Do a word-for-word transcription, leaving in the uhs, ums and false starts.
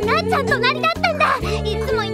なっちゃん隣だったんだ。いつもい